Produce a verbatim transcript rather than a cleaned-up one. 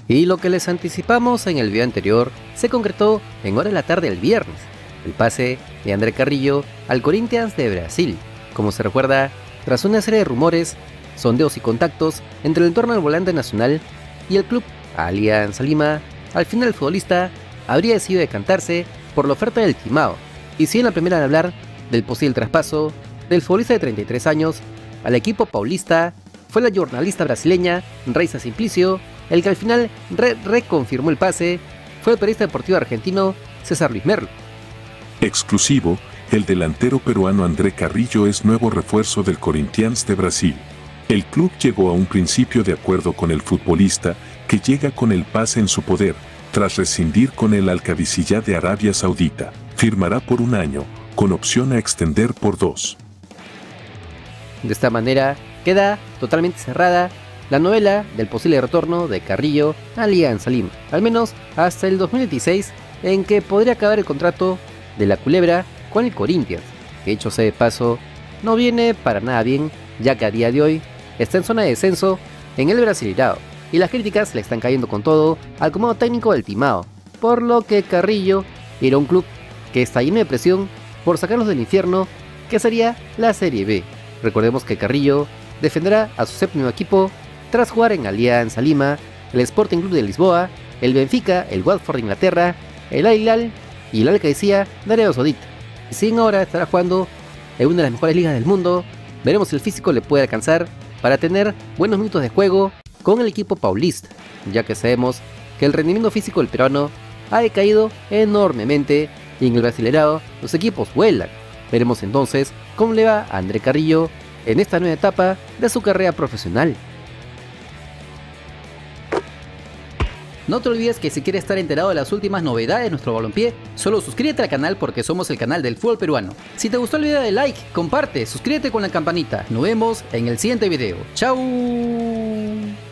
Y lo que les anticipamos en el video anterior se concretó en hora de la tarde del viernes, el pase de André Carrillo al Corinthians de Brasil. Como se recuerda, tras una serie de rumores, sondeos y contactos entre el entorno del volante nacional y el club Alianza Lima, al final el futbolista habría decidido decantarse por la oferta del Timao, y si en la primera de hablar del posible traspaso del futbolista de treinta y tres años al equipo paulista, fue la jornalista brasileña Raiza Simplicio el que al final re reconfirmó el pase. Fue el periodista deportivo argentino César Luis Merlo. Exclusivo, el delantero peruano André Carrillo es nuevo refuerzo del Corinthians de Brasil. El club llegó a un principio de acuerdo con el futbolista, que llega con el pase en su poder, tras rescindir con el Al-Qadisiyah de Arabia Saudita. Firmará por un año, con opción a extender por dos. De esta manera, queda totalmente cerrada la novela del posible retorno de Carrillo a Alianza Lima, al menos hasta el dos mil veintiséis, en que podría acabar el contrato de la Culebra con el Corinthians, que hecho sea de paso, no viene para nada bien, ya que a día de hoy está en zona de descenso en el Brasileirao, y las críticas le están cayendo con todo al comando técnico del Timao, por lo que Carrillo era un club que está lleno de presión por sacarlos del infierno, que sería la Serie B. Recordemos que Carrillo defenderá a su séptimo equipo tras jugar en Alianza Lima, el Sporting Club de Lisboa, el Benfica, el Watford de Inglaterra, el Al Hilal y el Al-Qadisiyah de Arabia Saudita. Y sin ahora estará jugando en una de las mejores ligas del mundo. Veremos si el físico le puede alcanzar para tener buenos minutos de juego con el equipo paulista, ya que sabemos que el rendimiento físico del peruano ha decaído enormemente y en el Brasileirao los equipos vuelan. Veremos entonces cómo le va a André Carrillo en esta nueva etapa de su carrera profesional. No te olvides que si quieres estar enterado de las últimas novedades de nuestro balompié, solo suscríbete al canal porque somos el canal del fútbol peruano. Si te gustó el video, dale like, comparte, suscríbete con la campanita. Nos vemos en el siguiente video. ¡Chao!